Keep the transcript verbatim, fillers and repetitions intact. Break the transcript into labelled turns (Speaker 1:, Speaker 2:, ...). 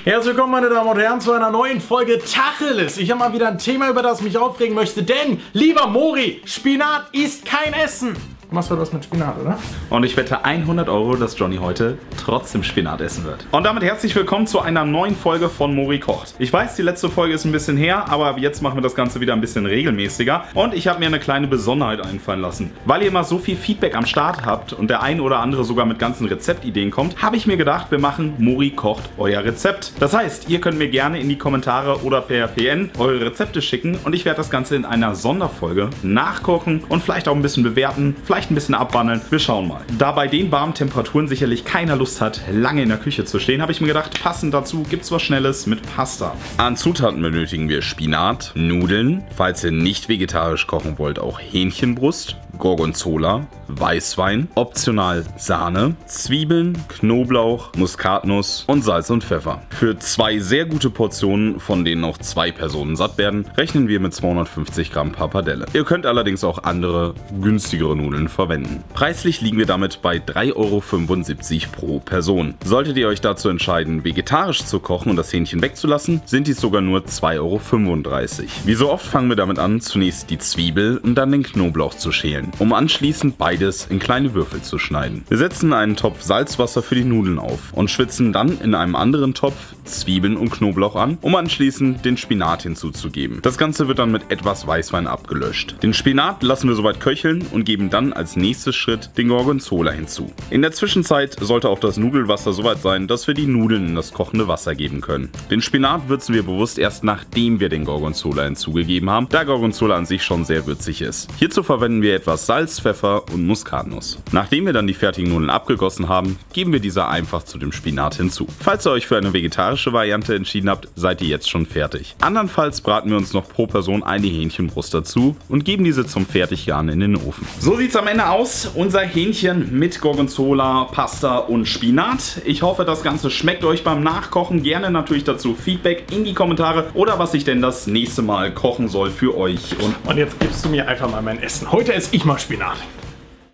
Speaker 1: Herzlich willkommen, meine Damen und Herren, zu einer neuen Folge Tacheles. Ich habe mal wieder ein Thema, über das ich mich aufregen möchte, denn, lieber Mori, Spinat ist kein Essen. Du machst was mit Spinat, oder?
Speaker 2: Und ich wette hundert Euro, dass Johnny heute trotzdem Spinat essen wird. Und damit herzlich willkommen zu einer neuen Folge von Mori kocht. Ich weiß, die letzte Folge ist ein bisschen her, aber jetzt machen wir das Ganze wieder ein bisschen regelmäßiger. Und ich habe mir eine kleine Besonderheit einfallen lassen. Weil ihr immer so viel Feedback am Start habt und der ein oder andere sogar mit ganzen Rezeptideen kommt, habe ich mir gedacht, wir machen Mori kocht euer Rezept. Das heißt, ihr könnt mir gerne in die Kommentare oder per P N eure Rezepte schicken und ich werde das Ganze in einer Sonderfolge nachkochen und vielleicht auch ein bisschen bewerten, vielleicht ein bisschen abwandeln. Wir schauen mal. Da bei den warmen Temperaturen sicherlich keiner Lust hat, lange in der Küche zu stehen, habe ich mir gedacht, passend dazu gibt es was Schnelles mit Pasta. An Zutaten benötigen wir Spinat, Nudeln, falls ihr nicht vegetarisch kochen wollt, auch Hähnchenbrust, Gorgonzola, Weißwein, optional Sahne, Zwiebeln, Knoblauch, Muskatnuss und Salz und Pfeffer. Für zwei sehr gute Portionen, von denen auch zwei Personen satt werden, rechnen wir mit zweihundertfünfzig Gramm Pappardelle. Ihr könnt allerdings auch andere, günstigere Nudeln verwenden. Preislich liegen wir damit bei drei Euro fünfundsiebzig pro Person. Solltet ihr euch dazu entscheiden, vegetarisch zu kochen und das Hähnchen wegzulassen, sind dies sogar nur zwei Euro fünfunddreißig. Wie so oft fangen wir damit an, zunächst die Zwiebel und dann den Knoblauch zu schälen, um anschließend beides in kleine Würfel zu schneiden. Wir setzen einen Topf Salzwasser für die Nudeln auf und schwitzen dann in einem anderen Topf Zwiebeln und Knoblauch an, um anschließend den Spinat hinzuzugeben. Das Ganze wird dann mit etwas Weißwein abgelöscht. Den Spinat lassen wir soweit köcheln und geben dann als nächstes Schritt den Gorgonzola hinzu. In der Zwischenzeit sollte auch das Nudelwasser soweit sein, dass wir die Nudeln in das kochende Wasser geben können. Den Spinat würzen wir bewusst erst nachdem wir den Gorgonzola hinzugegeben haben, da Gorgonzola an sich schon sehr würzig ist. Hierzu verwenden wir etwas Salz, Pfeffer und Muskatnuss. Nachdem wir dann die fertigen Nudeln abgegossen haben, geben wir diese einfach zu dem Spinat hinzu. Falls ihr euch für eine vegetarische Variante entschieden habt, seid ihr jetzt schon fertig. Andernfalls braten wir uns noch pro Person eine Hähnchenbrust dazu und geben diese zum Fertiggaren in den Ofen. So sieht es am Ende aus. Unser Hähnchen mit Gorgonzola, Pasta und Spinat. Ich hoffe, das Ganze schmeckt euch beim Nachkochen. Gerne natürlich dazu Feedback in die Kommentare oder was ich denn das nächste Mal kochen soll für euch. Und,
Speaker 1: und jetzt gibst du mir einfach mal mein Essen. Heute esse ich mal Spinat.